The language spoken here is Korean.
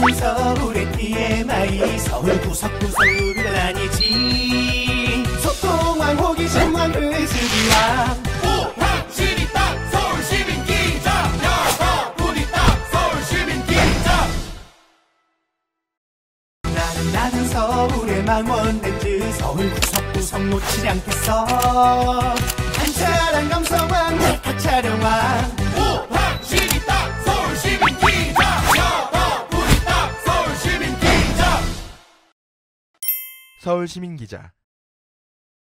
나는 서울의 TMI 서울 구석구석을 다니지 소통왕 호기심왕 의식이왕 오황실이 딱 서울시민기자 여러분이 딱 서울시민기자 나는 서울의 망원렌즈 서울 구석구석 놓치지 않겠어 한 차량 감성왕 내 촬영왕 오황실이 딱 서울시민기자 여러분이 딱 서울시민기자 서울시민기자